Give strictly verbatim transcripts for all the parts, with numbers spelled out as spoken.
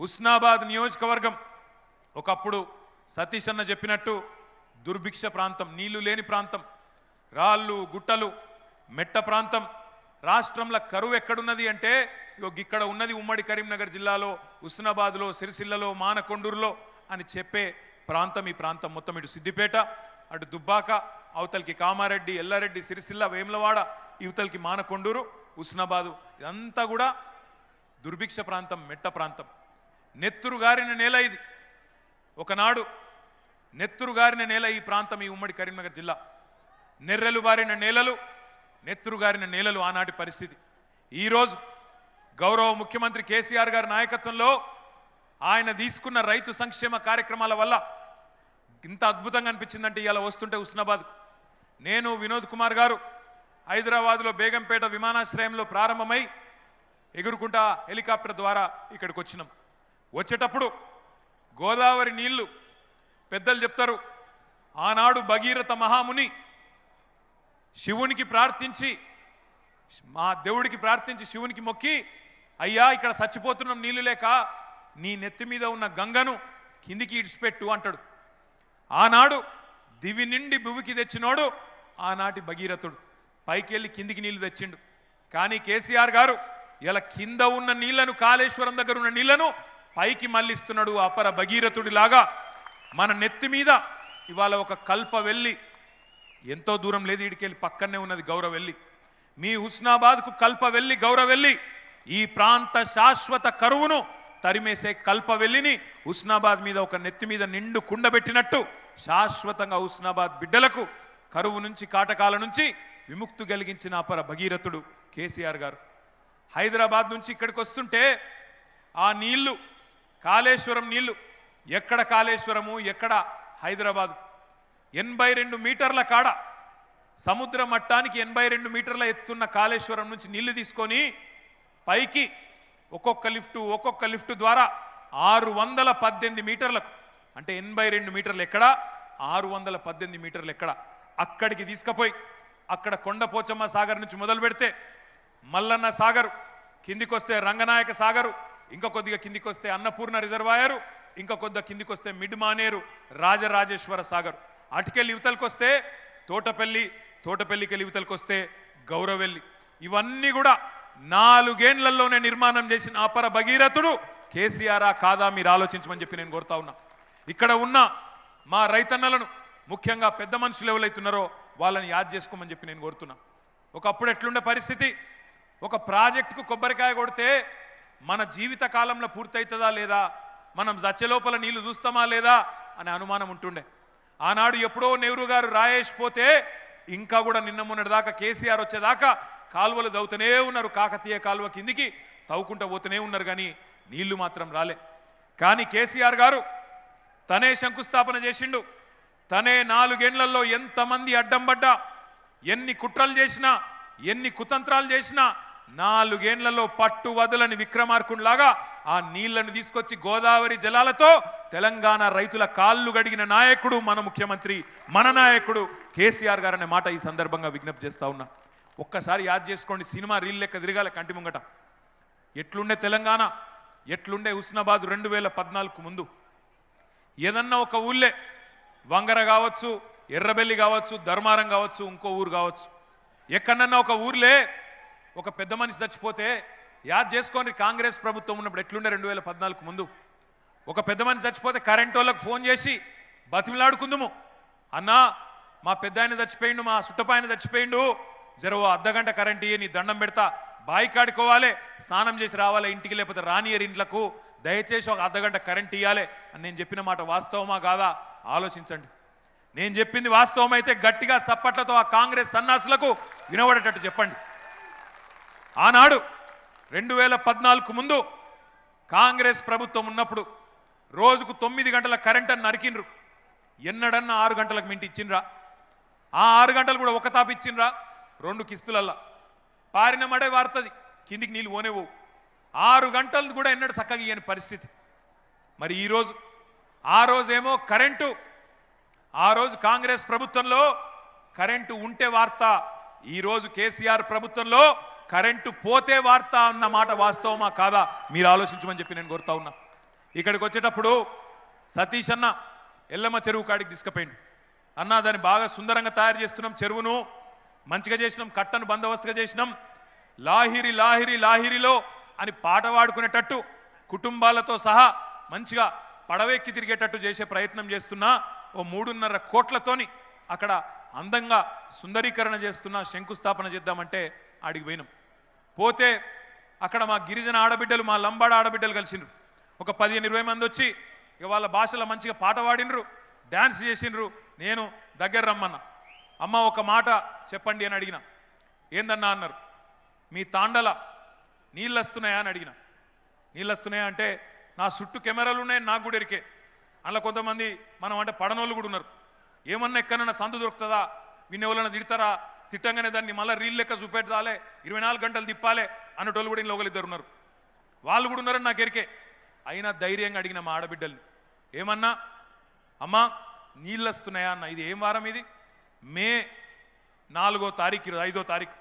హుస్నాబాద్ నియోజకవర్గం ఒకప్పుడు సతీష్ అన్న చెప్పినట్టు దుర్భిక్ష ప్రాంతం, నీళ్లు లేని ప్రాంతం, రాళ్ళు గుట్టలు మెట్ట ప్రాంతం. రాష్ట్రంలో కరువు ఎక్కడున్నది అంటే ఇక్కడ ఉన్నది ఉమ్మడి కరీంనగర్ జిల్లాలో, హుస్నాబాద్లో, సిరిసిల్లలో, మానకొండూరులో అని చెప్పే ప్రాంతం ఈ ప్రాంతం మొత్తం. ఇటు సిద్దిపేట, అటు దుబ్బాక, అవతలికి కామారెడ్డి, ఎల్లారెడ్డి, సిరిసిల్ల, వేములవాడ, ఇవతలికి మానకొండూరు, హుస్నాబాదు, ఇదంతా కూడా దుర్భిక్ష ప్రాంతం, మెట్ట ప్రాంతం. నెత్తురు గారిన నేల ఇది. ఒకనాడు నెత్తురు గారిన నేల ఈ ప్రాంతం, ఈ ఉమ్మడి కరీంనగర్ జిల్లా. నెర్రెలు బారిన నేలలు, నెత్తురు గారిన నేలలు ఆనాటి పరిస్థితి. ఈరోజు గౌరవ ముఖ్యమంత్రి కేసీఆర్ గారి నాయకత్వంలో ఆయన తీసుకున్న రైతు సంక్షేమ కార్యక్రమాల వల్ల ఇంత అద్భుతంగా అనిపించిందంటే ఇవాళ వస్తుంటే హుస్నాబాద్కు నేను వినోద్ కుమార్ గారు హైదరాబాద్లో బేగంపేట విమానాశ్రయంలో ప్రారంభమై ఎగురుకుంటా హెలికాప్టర్ ద్వారా ఇక్కడికి వచ్చినాం. వచ్చేటప్పుడు గోదావరి నీళ్లు పెద్దలు చెప్తారు, ఆనాడు భగీరథ మహాముని శివునికి ప్రార్థించి, మా దేవుడికి ప్రార్థించి శివునికి మొక్కి, అయ్యా ఇక్కడ చచ్చిపోతున్నాం నీళ్లు లేక, నీ నెత్తి మీద ఉన్న గంగను కిందికి ఇడిచిపెట్టు అంటాడు. ఆనాడు దివి నిండి భువికి తెచ్చినోడు ఆనాటి భగీరథుడు. పైకి వెళ్ళి కిందికి నీళ్లు తెచ్చిండు. కానీ కేసీఆర్ గారు ఇలా కింద ఉన్న నీళ్లను, కాళేశ్వరం దగ్గర ఉన్న నీళ్లను పైకి మళ్ళిస్తున్నాడు. అపర భగీరథుడి లాగా మన నెత్తి మీద ఇవాళ ఒక కల్ప వెళ్ళి, ఎంతో దూరం లేదు, ఇడికెళ్ళి పక్కనే ఉన్నది గౌరవెల్లి. మీ హుస్నాబాద్కు కల్ప వెళ్ళి, గౌరవెల్లి ఈ ప్రాంత శాశ్వత కరువును తరిమేసే కల్ప వెళ్ళిని హుస్నాబాద్ మీద ఒక నెత్తి మీద నిండు కుండబెట్టినట్టు శాశ్వతంగా హుస్నాబాద్ బిడ్డలకు కరువు నుంచి, కాటకాల నుంచి విముక్తి కలిగించిన అపర భగీరథుడు కేసీఆర్ గారు. హైదరాబాద్ నుంచి ఇక్కడికి వస్తుంటే ఆ నీళ్లు, కాళేశ్వరం నీళ్లు, ఎక్కడ కాళేశ్వరము, ఎక్కడ హైదరాబాద్, ఎనభై రెండు మీటర్ల కాడ సముద్ర మట్టానికి ఎనభై రెండు మీటర్ల ఎత్తున్న కాళేశ్వరం నుంచి నీళ్లు తీసుకొని పైకి ఒక్కొక్క లిఫ్టు ఒక్కొక్క లిఫ్ట్ ద్వారా ఆరు వందల పద్దెనిమిది మీటర్లకు, అంటే ఎనభై రెండు మీటర్లు ఎక్కడ, ఆరు వందల పద్దెనిమిది మీటర్లు ఎక్కడ, అక్కడికి తీసుకుపోయి అక్కడ కొండపోచమ్మ సాగర్ నుంచి మొదలు పెడితే మల్లన్న సాగరు, కిందికొస్తే రంగనాయక సాగరు, ఇంకా కొద్దిగా కిందికి వస్తే అన్నపూర్ణ రిజర్వాయరు, ఇంకా కొద్దిగా కిందికి వస్తే మిడ్ మానేరు, రాజరాజేశ్వర సాగర్, అటుకెళ్ళి యువతలకు వస్తే తోటపల్లి, తోటపల్లికెళ్ళి యువతలకు వస్తే గౌరవెల్లి. ఇవన్నీ కూడా నాలుగేళ్లలోనే నిర్మాణం చేసిన అపర భగీరథుడు కేసీఆర్ కాదా మీరు ఆలోచించమని చెప్పి నేను కోరుతా ఉన్నా. ఇక్కడ ఉన్న మా రైతన్నలను, ముఖ్యంగా పెద్ద మనుషులు ఎవరైతున్నారో వాళ్ళని యాద్ చేసుకోమని చెప్పి నేను కోరుతున్నా. ఒకప్పుడు ఎట్లుండే పరిస్థితి, ఒక ప్రాజెక్టుకు కొబ్బరికాయ కొడితే మన జీవిత కాలంలో పూర్తవుతుందా లేదా, మనం జచ్చలోపల నీళ్లు చూస్తామా లేదా అనే అనుమానం ఉంటుండే. ఆనాడు ఎప్పుడో నెహ్రూ గారు రాయేష్ పోతే ఇంకా కూడా నిన్న మొన్నటి దాకా కేసీఆర్ వచ్చేదాకా కాలువలు దవ్వుతూనే ఉన్నారు. కాకతీయ కాలువ కిందికి తవ్వుకుంటూ పోతూనే ఉన్నారు, కానీ నీళ్లు మాత్రం రాలే. కానీ కేసీఆర్ గారు తనే శంకుస్థాపన చేసిండు. తనే నాలుగేళ్లలో ఎంతమంది అడ్డం పడ్డా, ఎన్ని కుట్రలు చేసినా, ఎన్ని కుతంత్రాలు చేసినా నాలుగేళ్లలో పట్టు వదలని విక్రమార్కునిలాగా ఆ నీళ్లను తీసుకొచ్చి గోదావరి జలాలతో తెలంగాణ రైతుల కాళ్ళు గడిగిన నాయకుడు మన ముఖ్యమంత్రి, మన నాయకుడు కేసీఆర్ గారు అనే మాట ఈ సందర్భంగా విజ్ఞప్తి చేస్తా ఉన్నా. ఒక్కసారి యాద్ చేసుకోండి, సినిమా రీల్ లెక్క తిరగాల కంటి ముంగట. ఎట్లుండే తెలంగాణ, ఎట్లుండే హుస్నాబాద్ రెండు వేల పద్నాలుగు ముందు. ఏదన్నా ఒక ఊళ్ళే, వంగర కావచ్చు, ఎర్రబెల్లి కావచ్చు, ధర్మారం కావచ్చు, ఇంకో ఊరు కావచ్చు, ఎక్కడన్నా ఒక ఊర్లే ఒక పెద్ద మనిషి చచ్చిపోతే యాద్ చేసుకోండి, కాంగ్రెస్ ప్రభుత్వం ఉన్నప్పుడు ఎట్లుండే రెండు వేల పద్నాలుగు ముందు. ఒక పెద్ద మనిషి చచ్చిపోతే కరెంట్ వాళ్ళకు ఫోన్ చేసి బతిమిలాడుకుందుము, అన్నా మా పెద్ద ఆయన చచ్చిపోయిండు, మా సుట్టపాయన చచ్చిపోయిండు, జర ఓ అర్ధగంట కరెంట్ ఇయ్యి, నీ దండం పెడతా, బాయి కాడుకోవాలి, స్నానం చేసి రావాలి ఇంటికి, లేకపోతే రానియర్ ఇంట్లకు, దయచేసి ఒక అర్ధగంట కరెంట్ ఇవ్వాలి అని నేను చెప్పిన మాట వాస్తవమా కాదా ఆలోచించండి. నేను చెప్పింది వాస్తవం అయితే గట్టిగా సప్పట్లతో ఆ కాంగ్రెస్ సన్నాసులకు వినబడేటట్టు చెప్పండి. ఆనాడు రెండు వేల పద్నాలుగు ముందు కాంగ్రెస్ ప్రభుత్వం ఉన్నప్పుడు రోజుకు తొమ్మిది గంటల కరెంట్ అని నరికిండ్రు. ఎన్నడన్నా ఆరు గంటలకు మింటి ఇచ్చిండ్రా? ఆ ఆరు గంటలు కూడా ఒక తాపు ఇచ్చిండ్రా? రెండు కిస్తులల్లా పారిన మడే వారుతుంది, కిందికి నీళ్ళు పోనేవు. ఆరు గంటలు కూడా ఎన్నడూ చక్కగా ఇయ్యని పరిస్థితి. మరి ఈరోజు, ఆ రోజేమో కరెంటు, ఆ రోజు కాంగ్రెస్ ప్రభుత్వంలో కరెంటు ఉంటే వార్త, ఈరోజు కేసీఆర్ ప్రభుత్వంలో కరెంటు పోతే వార్త అన్న మాట వాస్తవమా కాదా మీరు ఆలోచించమని చెప్పి నేను కోరుతా ఉన్నా. ఇక్కడికి వచ్చేటప్పుడు సతీష్ అన్న ఎల్లమ్మ చెరువు కాడికి తీసుకుపోయింది. అన్న దాన్ని బాగా సుందరంగా తయారు చేస్తున్నాం, చెరువును మంచిగా చేసినాం, కట్టను బందోబస్తుగా చేసినాం, లాహిరి లాహిరి లాహిరిలో అని పాట పాడుకునేటట్టు కుటుంబాలతో సహా మంచిగా పడవెక్కి తిరిగేటట్టు చేసే ప్రయత్నం చేస్తున్నా. ఓ మూడున్నర కోట్లతోని అక్కడ అందంగా సుందరీకరణ చేస్తున్నా, శంకుస్థాపన చేద్దామంటే ఆడికి పోయినాం. పోతే అక్కడ మా గిరిజన ఆడబిడ్డలు, మా లంబాడ ఆడబిడ్డలు కలిసిండ్రు. ఒక పదిహేను ఇరవై మంది వచ్చి ఇక వాళ్ళ భాషలో మంచిగా పాట పాడినరు, డ్యాన్స్ చేసిండ్రు. నేను దగ్గర రమ్మన్నా. అమ్మ ఒక మాట చెప్పండి అని అడిగిన. ఏందన్నా అన్నారు. మీ తాండల నీళ్ళు వస్తున్నాయా అని అడిగిన. నీళ్ళు వస్తున్నాయా అంటే నా చుట్టూ కెమెరాలు ఉన్నాయి, నాకు కూడా ఎరికే. అలా కొంతమంది మనం అంటే పడనోళ్ళు కూడా ఉన్నారు. ఏమన్నా ఎక్కడన్నా సందు దొరుకుతుందా, విని ఎవరన్నా తిడతారా, తిట్టంగానే దాన్ని మళ్ళీ రీల్ లెక్క చూపెట్టాలే, ఇరవై నాలుగు గంటలు తిప్పాలే అన్నటోళ్ళు కూడా ఇంట్లో ఒకరిద్దరు ఉన్నారు. వాళ్ళు కూడా ఉన్నారని నాకు ఎరికే. అయినా ధైర్యంగా అడిగిన మా ఆడబిడ్డల్ని. ఏమన్నా అమ్మా నీళ్ళు వస్తున్నాయా అన్న. ఇది ఏం వారం ఇది? మే నాలుగో తారీఖు ఈరోజు ఐదో తారీఖు.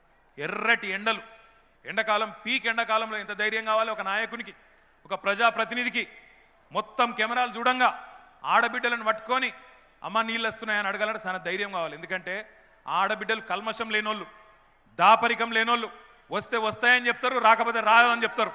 ఎర్రటి ఎండలు, ఎండాకాలం, పీక్ ఎండాకాలంలో ఎంత ధైర్యం కావాలి ఒక నాయకునికి, ఒక ప్రజాప్రతినిధికి. మొత్తం కెమెరాలు చూడంగా ఆడబిడ్డలను పట్టుకొని అమ్మ నీళ్ళు వస్తున్నాయని అడగాలంటే చాలా ధైర్యం కావాలి. ఎందుకంటే ఆడబిడ్డలు కల్మషం లేనోళ్ళు, దాపరికం లేనోళ్ళు. వస్తే వస్తాయని చెప్తారు, రాకపోతే రాదని చెప్తారు.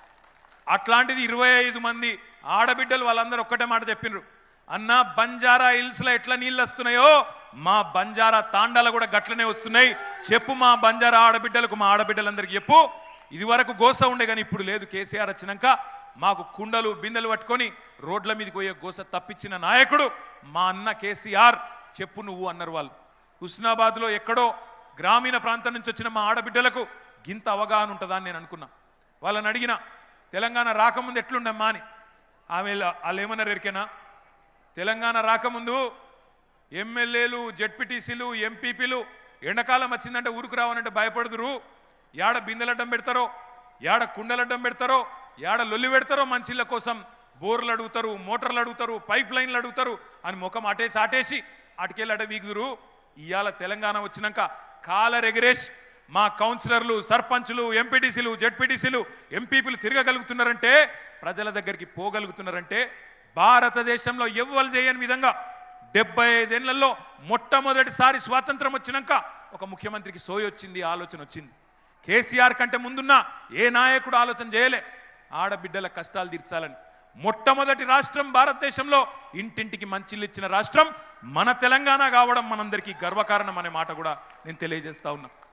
అట్లాంటిది ఇరవై ఐదు మంది ఆడబిడ్డలు వాళ్ళందరూ ఒక్కటే మాట చెప్పినారు. అన్న బంజారా హిల్స్ లో ఎట్లా నీళ్ళు వస్తున్నాయో మా బంజారా తాండాల కూడా గట్లనే వస్తున్నాయి. చెప్పు మా బంజారా ఆడబిడ్డలకు, మా ఆడబిడ్డలందరికీ చెప్పు. ఇది వరకు గోస ఉండే కానీ ఇప్పుడు లేదు. కేసీఆర్ వచ్చినాక మాకు కుండలు బిందెలు పట్టుకొని రోడ్ల మీదకి పోయే గోస తప్పించిన నాయకుడు మా అన్న కేసీఆర్. చెప్పు నువ్వు అన్నారు వాళ్ళు. హుస్నాబాద్ లో ఎక్కడో గ్రామీణ ప్రాంతం నుంచి వచ్చిన మా ఆడబిడ్డలకు గింత అవగాహన ఉంటుందా అని నేను అనుకున్నా. వాళ్ళని అడిగిన తెలంగాణ రాకముందు ఎట్లుండమ్మా అని. ఆమె వాళ్ళు ఏమన్నారు ఎరికేనా, తెలంగాణ రాకముందు ఎమ్మెల్యేలు, జెడ్పీటీసీలు, ఎంపీపీలు ఎండాకాలం వచ్చిందంటే ఊరుకు రావనంటే భయపడుదురు. యాడ బిందెలడ్డం పెడతారో, యాడ కుండలడ్డం పెడతారో, యాడ లొల్లి పెడతారో, మంచిళ్ళ కోసం బోర్లు అడుగుతారు, మోటార్లు అడుగుతారు, పైప్ లైన్లు అడుగుతారు అని ముఖం అటేసి ఆటేసి అటుకెళ్ళి అట వీగుదురు. ఇవాళ తెలంగాణ వచ్చినాక కాలరెగరేష్ మా కౌన్సిలర్లు, సర్పంచులు, ఎంపీటీసీలు, జెడ్పీటీసీలు, ఎంపీపీలు తిరగగలుగుతున్నారంటే, ప్రజల దగ్గరికి పోగలుగుతున్నారంటే భారతదేశంలో ఎవ్వరు చేయని విధంగా డెబ్బై ఐదేళ్లలో మొట్టమొదటిసారి స్వాతంత్రం వచ్చినాక ఒక ముఖ్యమంత్రికి సోయి వచ్చింది, ఆలోచన వచ్చింది. కేసీఆర్ కంటే ముందున్న ఏ నాయకుడు ఆలోచన చేయలే ఆడబిడ్డల కష్టాలు తీర్చాలని. మొట్టమొదటి రాష్ట్రం భారతదేశంలో ఇంటింటికి మంచిళ్ళు ఇచ్చిన రాష్ట్రం మన తెలంగాణ కావడం మనందరికీ గర్వకారణం అనే మాట కూడా నేను తెలియజేస్తా ఉన్నా.